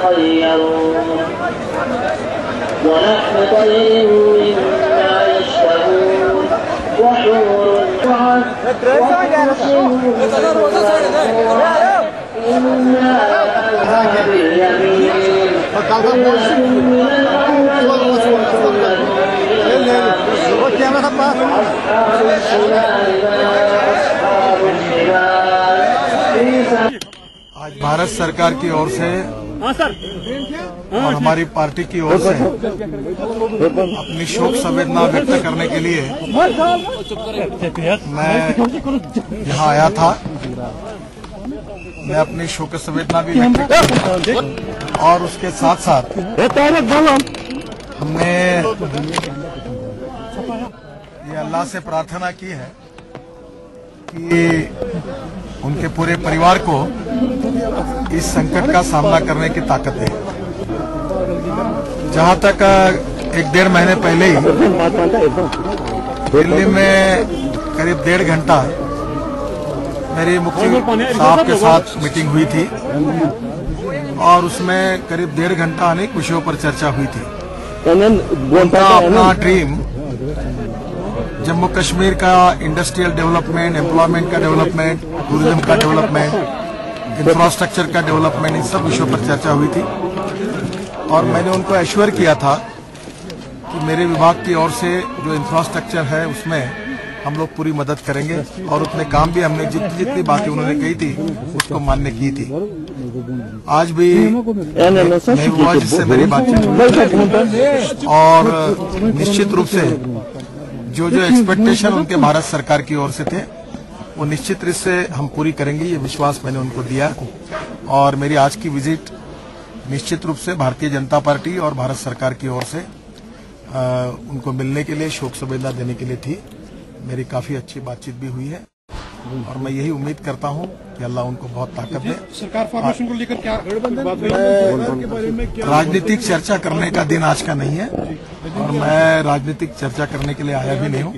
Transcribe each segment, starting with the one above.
يتخيرون ولحم طير مما يشتهون وحور إنا أنهى باليمين आज भारत सरकार की ओर से और हमारी पार्टी की ओर से अपनी शोक संवेदना व्यक्त करने के लिए मैं यहाँ आया था। मैं अपनी शोक संवेदना भी व्यक्त की और उसके साथ साथ हमने ये अल्लाह से प्रार्थना की है कि उनके पूरे परिवार को इस संकट का सामना करने की ताकत है। जहां तक 1-1.5 महीने पहले ही दिल्ली में करीब 1.5 घंटा मेरी मुफ्ती साहब के साथ मीटिंग हुई थी और उसमें करीब 1.5 घंटा अनेक विषयों पर चर्चा हुई थी। उनका अपना ड्रीम जम्मू कश्मीर का इंडस्ट्रियल डेवलपमेंट, एम्प्लॉयमेंट का डेवलपमेंट, टूरिज्म का डेवलपमेंट, इंफ्रास्ट्रक्चर का डेवलपमेंट, इन सब विषयों पर चर्चा हुई थी और मैंने उनको एश्योर किया था कि मेरे विभाग की ओर से जो इंफ्रास्ट्रक्चर है उसमें हम लोग पूरी मदद करेंगे और उतने काम भी हमने जितनी बातें उन्होंने कही थी उसको मान्य की थी। आज भी मैं हुआ जिससे मेरी बातचीत हुई और निश्चित रूप से जो एक्सपेक्टेशन उनके भारत सरकार की ओर से थे वो निश्चित रूप से हम पूरी करेंगे, ये विश्वास मैंने उनको दिया। और मेरी आज की विजिट निश्चित रूप से भारतीय जनता पार्टी और भारत सरकार की ओर से उनको मिलने के लिए, शोक संवेदना देने के लिए थी। मेरी काफी अच्छी बातचीत भी हुई है और मैं यही उम्मीद करता हूं कि अल्लाह उनको बहुत ताकत दे। सरकार फॉर्मेशन को लेकर क्या राजनीतिक चर्चा करने का दिन आज का नहीं है और मैं राजनीतिक चर्चा करने के लिए आया भी नहीं हूं।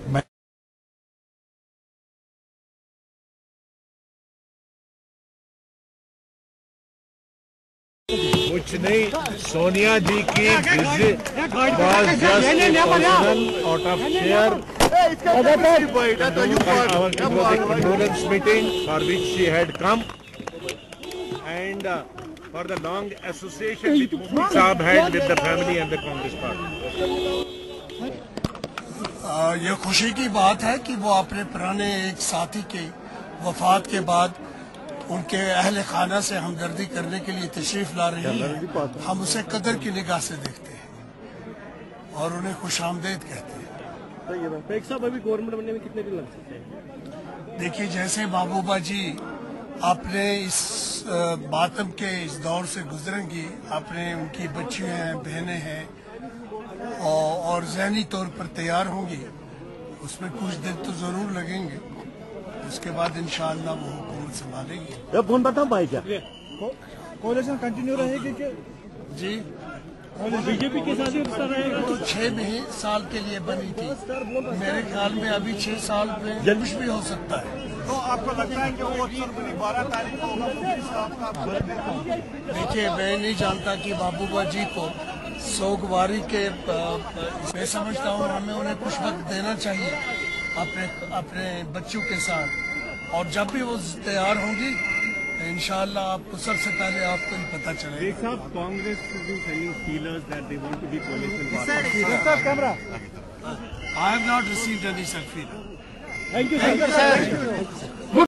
कुछ नहीं, सोनिया जी की visit was just a personal out of share condolence meeting for which she had come and for the long association which Mufti Saab had with the family and the Congress party. ये खुशी की बात है कि वो अपने पुराने एक साथी के वफात के बाद उनके अहले खाना से हमदर्दी करने के लिए तशरीफ ला रही है। हम उसे कदर की निगाह से देखते हैं और उन्हें खुशामदीद कहते हैं। अभी गवर्नमेंट बनने में कितने दिन लग सकते हैं? देखिए, जैसे महबूबा जी आपने इस मातम के इस दौर से गुजरेंगी, आपने उनकी बच्चियां हैं, बहनें हैं और ज़हनी तौर पर तैयार होंगी, उसमें कुछ दिन तो जरूर लगेंगे। उसके बाद इंशाअल्लाह वो हुकूमत संभालेगी। अब कौन बताऊं भाई क्या कोalition कंटिन्यू रहेगी कि जी बीजेपी के साथ ही रहेगा? तो 6 साल के लिए बनी थी, मेरे ख्याल में अभी 6 साल में कुछ भी हो सकता है। तो आपको लगता है कि वो 12 तारीख को देखिए, मैं नहीं जानता कि महबूबा जी को सोगवारी के मैं समझता हूँ हमें उन्हें कुछ वक्त देना चाहिए अपने बच्चों के साथ और जब भी वो तैयार होंगी इंशाअल्लाह आपको सबसे पहले आपको ही पता चलेगा। Congress is sending feelers that they want to be coalition partners. I have not received any such feeling. Thank you, sir.